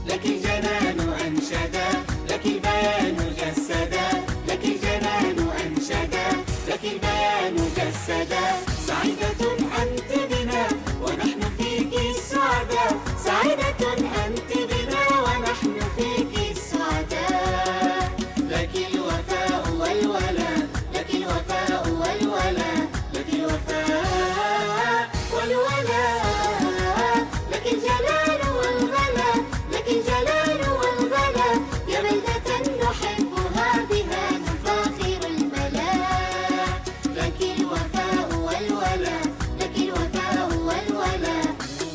لك الجنان أنشدا، لك البيان جسدا، لك الجنان أنشدا، لك البيان جسدا. سعيدة أنت بنا ونحن فيك السعداء، سعيدة أنت بنا ونحن فيك السعداء. لك الوفاء والولاء، لك الوفاء والولاء، لك الوفاء والولاء، لك الجلال والغلا، لك الجلال والغلا. يا بلدة نحبها بها نفاخر الملا، لك الوفاء والولاء، لك الوفاء والولاء.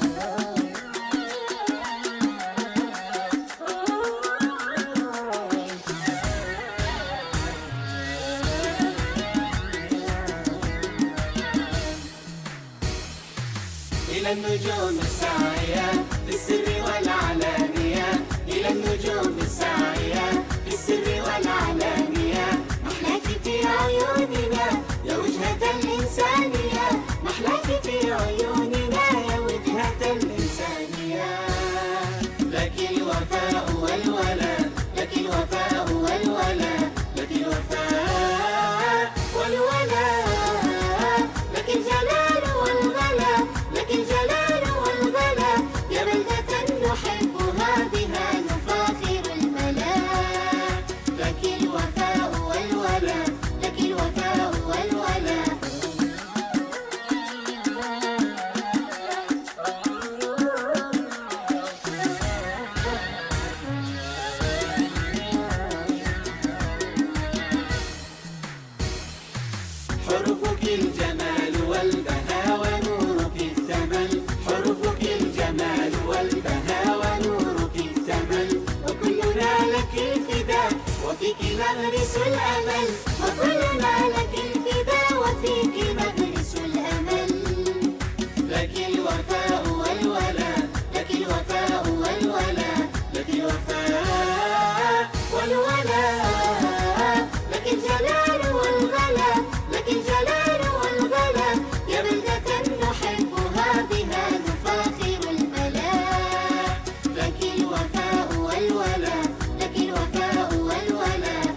إلى النجوم الساعية بالسر والعلانية، إلى النجوم الساعية بالسر والعلانية. محلاك في عيوننا يا وجهة الإنسانية، محلاك في عيوننا يا وجهة الإنسانية. لك الوفاء والولاء، لك الوفاء والولاء، لك الوفاء والولاء، لك الجلال والغلا، لك الجلال والغلا. يا بلدة نحبها بها نفاخر الملا، لك الوفاء والولاء، لك الوفاء والولاء. حروفك الجمال والبهاء ونورك الثمل، حروفك الجمال والبهاء ونورك الثمل. وكلنا لك الفداء وفيك نغرس الأمل، وكلنا لك الفداء وفيك نغرس الأمل. لك الوفاء والولاء، لك الوفاء والولاء، لك الوفاء والولاء، لك الجلال والغلا، لك الجلال والغلا. يا بلدة نحبها بها نفاخر الملا، لك الوفاء والولاء، لك الوفاء والولاء.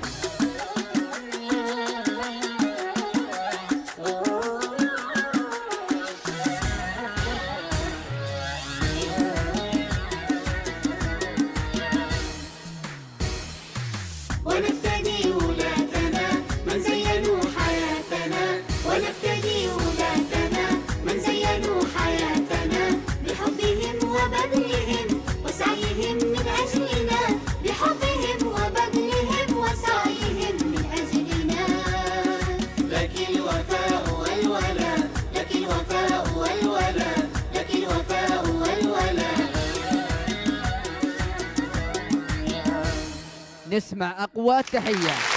ونفتدي ولاتنا من زينوا حياتنا، ونفتدي ولاتنا من زينوا حياتنا. بحبهم وبذلهم وسعيهم من أجلنا، بحبهم وبذلهم وسعيهم من أجلنا. لك الوفاء والولاء، لك الوفاء والولاء، لك الوفاء والولاء. نسمع أقوى تحية.